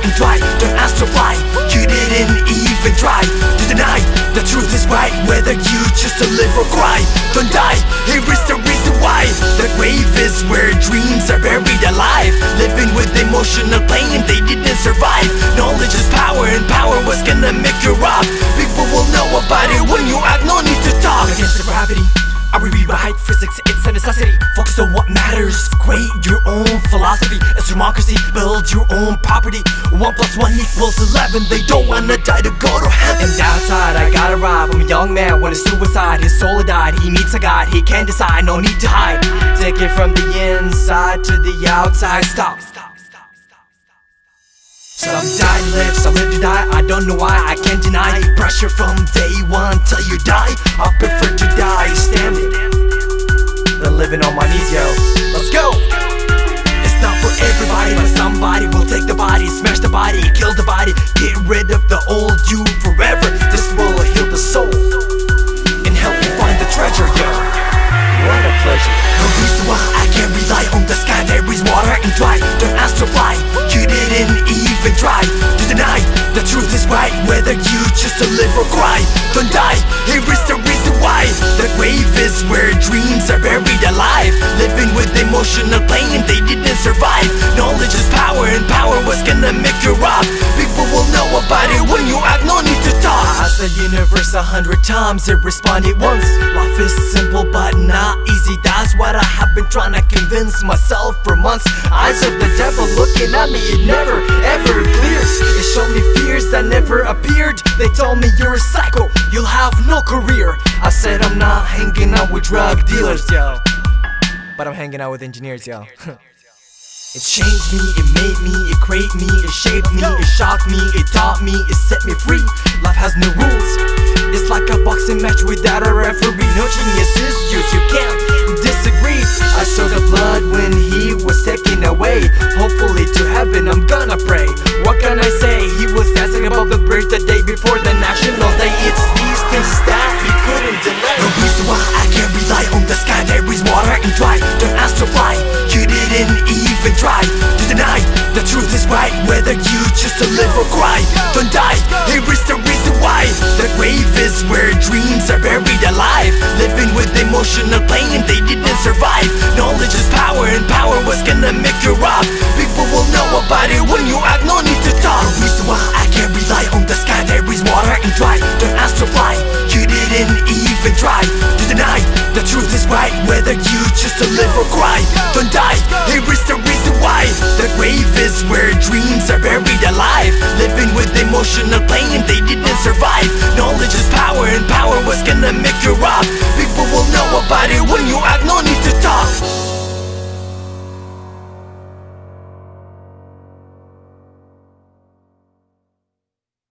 and try. Don't ask to why, you didn't even try to deny the truth is right, whether you choose to live or cry. Don't die, here is the reason why. The grave is where dreams are buried alive, living with emotional pain they didn't survive. Knowledge is power, and power was gonna make you rob. People will know about it when you act, no need to talk. Against the gravity, I will rewrite physics, it's a necessity. Focus on what matters, create your own philosophy. It's democracy, build your own property. 1 + 1 = 11, they don't wanna die to go to heaven. And outside I got a ride from a young man when his suicide. His soul died, he meets a God, he can't decide, no need to hide. Take it from the inside to the outside, stop. Some die to live, some live to die, I don't know why, I can't deny. Pressure from day one till you die, I prefer to die standing than living on my knees, yo. Let's go! It's not for everybody, but somebody will take the body, smash the body, kill the body, get rid of the old you forever. This will heal the soul and help you find the treasure, yo. What a pleasure. No reason why I can't rely on the sky, there is water and dry. Don't ask to why, you didn't even try to deny the truth is right, whether you choose to live or cry. Don't die, here is the reason why. The grave is where dreams are buried alive, living with emotional pain they didn't survive. Knowledge is power, and power was gonna make you rob. People will know about it when you act, no need to talk. I asked the universe 100 times, it responded once. Life is simple but not easy, that's what I have been trying to convince myself for months. Eyes of the devil looking at me, it never ever clears. It showed me fears that never appeared. They told me you're a psycho, you'll have no career. I said I'm not hanging out with drug dealers, yo, but I'm hanging out with engineers, yo. It changed me, it made me, it created me, it shaped me, it shocked me, it taught me, it set me free. Life has no rules, it's like a boxing match without a referee. No geniuses, you can't disagree. I saw the blood when he was taken away. Hopefully to heaven I'm gonna pray. What can I say? He was dancing above the bridge the day before the National Day. It's these things that he couldn't delay. No reason why I can't rely on the sky, there is water and dry. Don't ask to why, you didn't even try to deny the truth is right, whether you choose to live or cry. Don't die, here is the reason why. The grave is where dreams are buried alive, living with emotional pain they didn't survive. Knowledge is power, and power was gonna make you rob. People will know about it when you act, no need to talk. No reason why I can't rely on the sky, there is water and dry. Don't ask to why, you didn't even try to deny the truth is right, whether you choose to live or cry. Don't die, here is the reason why. The grave is where dreams are buried alive, living with emotional pain they didn't survive. Knowledge is power, and power was gonna make you rob. People will know about it when you act,